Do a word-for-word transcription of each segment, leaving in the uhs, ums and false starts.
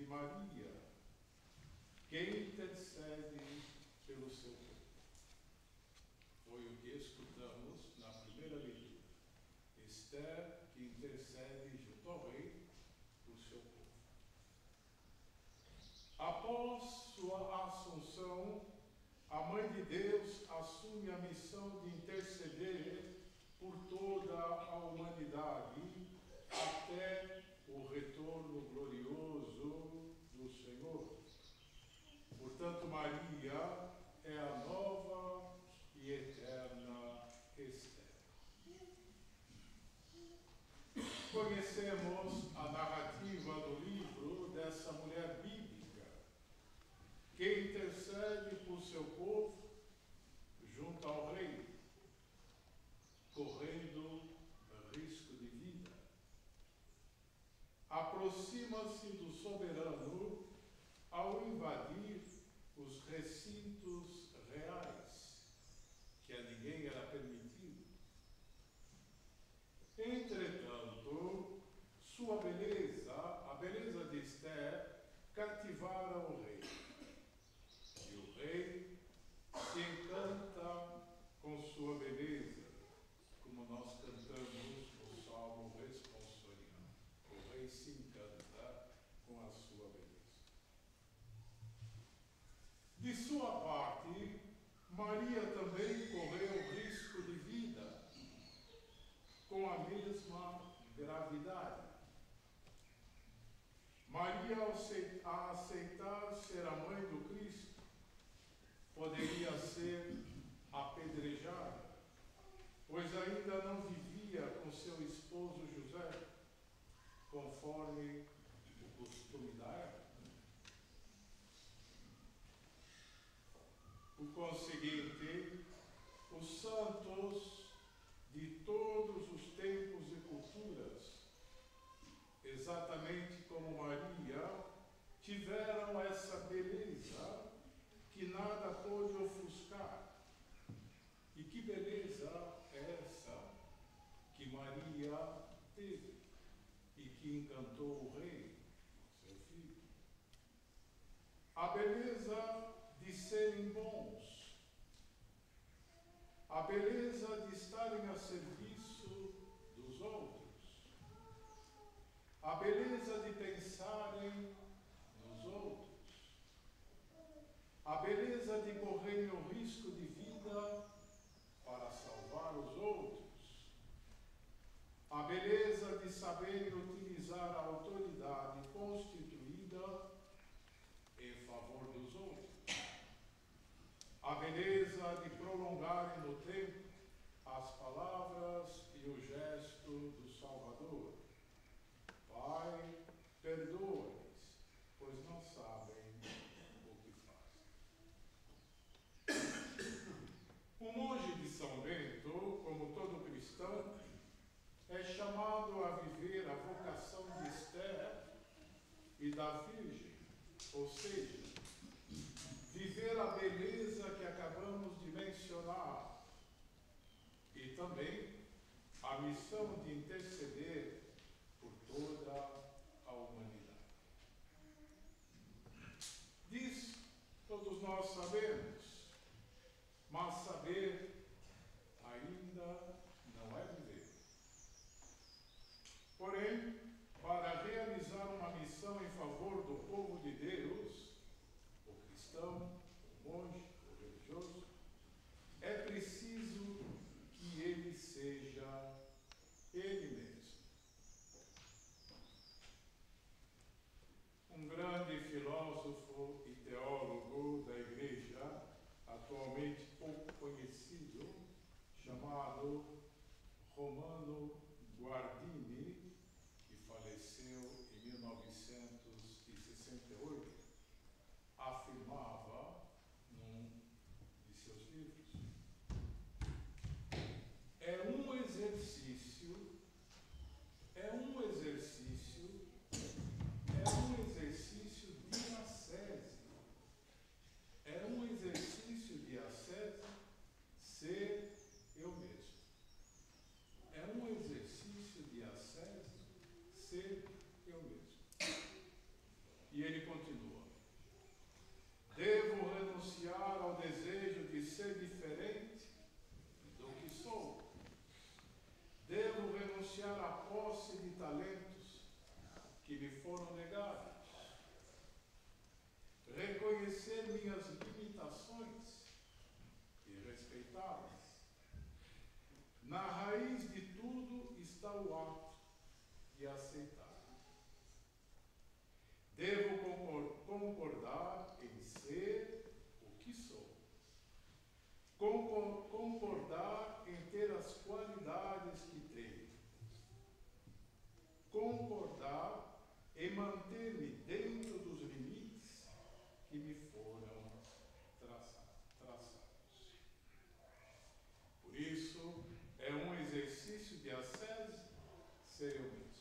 Maria, que intercede pelo seu povo. Foi o que escutamos na primeira leitura. Esther, que intercede junto ao rei por seu povo. Após sua assunção, a Mãe de Deus assume a missão de interceder por toda a humanidade até o retorno glorioso do Senhor. Portanto, Maria é a nova e eterna Esther. Conhecemos a narrativa do livro dessa mulher bíblica que intercede por seu povo junto ao rei, correndo risco de vida. Aproxima-se do soberano ao invadir os recintos reais, que a ninguém era permitido. Entretanto, sua beleza, a beleza de Esther, cativara o rei. E o rei se encanta com sua beleza, como nós cantamos no Salmo responsorial. O rei se encanta com a sua beleza. De sua parte, Maria também correu risco de vida, com a mesma gravidade. Maria, ao aceitar ser a mãe do Cristo, poderia ser apedrejada, pois ainda não vivia com seu esposo José, conforme o costume da época. Por conseguinte, os santos de todos os tempos e culturas, exatamente como Maria, tiveram essa beleza que nada pôde ofuscar. E que beleza é essa que Maria teve e que encantou o rei, seu filho? A beleza de serem bons, a beleza de estarem a serviço dos outros, a beleza de pensarem nos outros, a beleza de correrem o risco de vida para salvar os outros, a beleza de saberem utilizar a autoridade constituída em favor dos outros, a beleza de prolongarem no tempo as palavras e o gesto do Salvador. Pai, perdoa-lhes, pois não sabem o que fazem. O monge de São Bento, como todo cristão, é chamado a viver a vocação de Esther e da Virgem, ou seja, viver a beleza que acabamos de mencionar e também a missão de interceder por toda a humanidade. Diz, todos nós sabemos, mas saber ainda não é viver. Porém, para realizar uma missão em favor do povo de Deus, o cristão, o monge, o religioso, é preciso que ele seja ele mesmo. Um grande filósofo e teólogo da Igreja, atualmente pouco conhecido, chamado Romano Guardini, que faleceu em mil novecentos e sessenta e oito, afirmava num de seus livros: é um exercício, é um exercício, é um exercício de ascese, é um exercício de ascese ser eu mesmo. É um exercício de ascese concordar em ter as qualidades que tenho, concordar em manter-me dentro dos limites que me foram traçados. Por isso, é um exercício de ascese ser eu mesmo.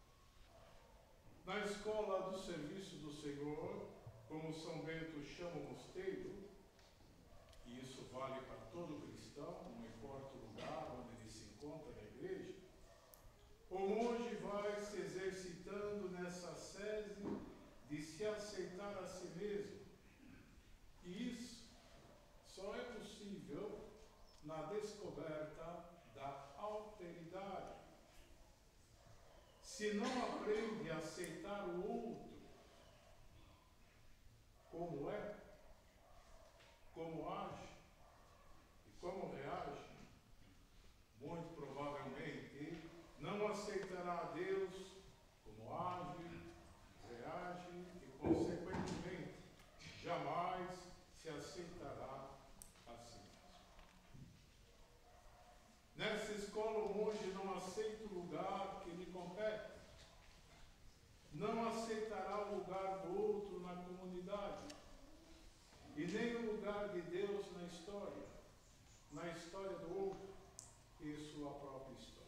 Na escola do serviço do Senhor, como São Bento chama o mosteiro, e isso vale para todo cristão, não importa o lugar onde ele se encontra na igreja, o monge vai se exercitando nessa ascese de se aceitar a si mesmo. E isso só é possível na descoberta da alteridade. Se não aprende a aceitar o outro como é, como age e como reage, muito provavelmente não aceitará a Deus como age, reage e, consequentemente, jamais se aceitará a si mesmo. Nessa escola, o monge não aceita o lugar que lhe compete, não aceitará o lugar do outro na comunidade, e nem o lugar de Deus na história, na história do outro e sua própria história.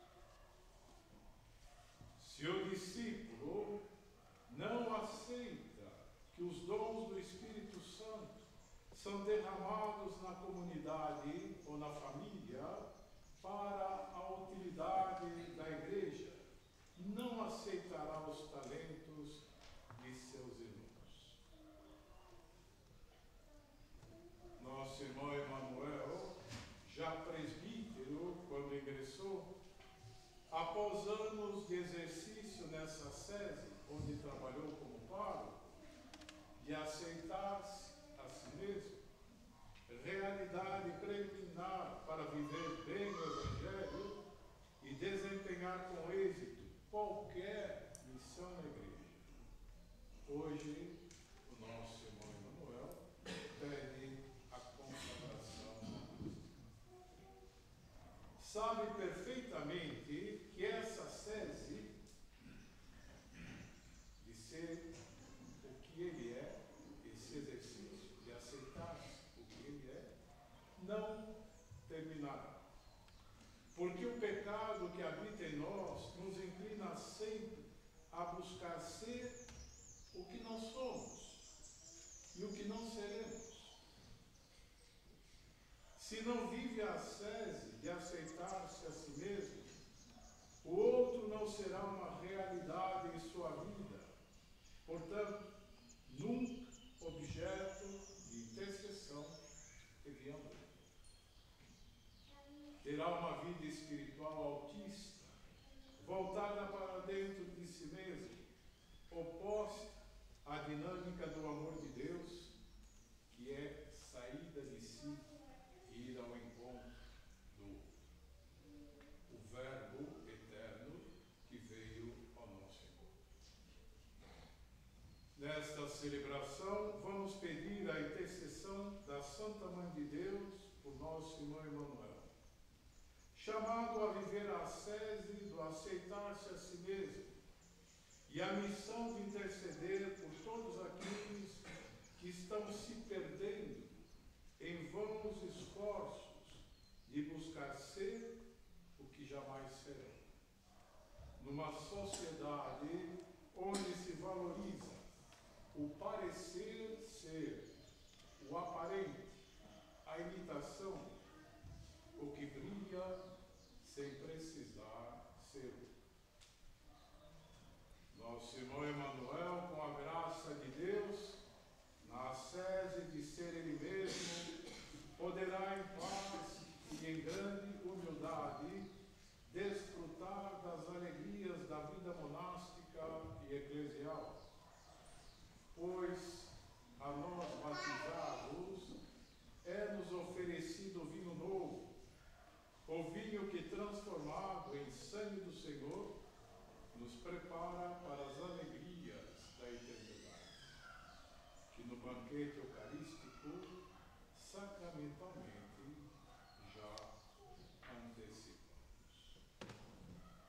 Se o discípulo não aceita que os dons do Espírito Santo são derramados na comunidade ou na família para a utilidade da igreja, não aceitará os talentos de seus irmãos. Nosso irmão Emanuel, já presbítero quando ingressou, após anos de exercício nessa sese, onde trabalhou como pároco, de aceitar-se a si mesmo, realidade preliminar para viver bem o Evangelho e desempenhar com êxito qualquer missão na igreja. Hoje, o nosso irmão Emanuel pede a consagração. Sabe perfeitamente que essa sese de ser o que ele é, esse exercício de aceitar o que ele é, não terminará. Porque o pecado que habita em nós nos inclina sempre a buscar ser o que não somos e o que não seremos. Se não vive a ascese de aceitar-se a si mesmo, o outro não será uma realidade em sua vida. Portanto, nunca objeto de intercessão e de amor. Terá uma vida espiritual altista, voltada para dentro de si mesmo, oposta à dinâmica do amor de Deus, que é saída de si e ir ao encontro do outro. O Verbo eterno que veio ao nosso encontro. Nesta celebração, vamos pedir a intercessão da Santa Mãe de Deus por nosso irmão Emanuel, chamado a viver a ascese do aceitar-se a si mesmo e a missão de interceder por todos aqueles que estão se perdendo em vãos esforços de buscar ser o que jamais serão. Numa sociedade onde se valoriza o parecer ser, o aparente, a imitação, o que brilha sem precisar ser. Nosso irmão Emanuel, com a graça de Deus, na ascese de ser ele mesmo, poderá em paz e em grande humildade desfrutar das alegrias da vida monástica e eclesial. Pois a nós batizados é-nos oferecido vinho novo, o vinho que, transformado em sangue do Senhor, nos prepara para as alegrias da eternidade, que no banquete eucarístico, sacramentalmente,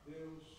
Deus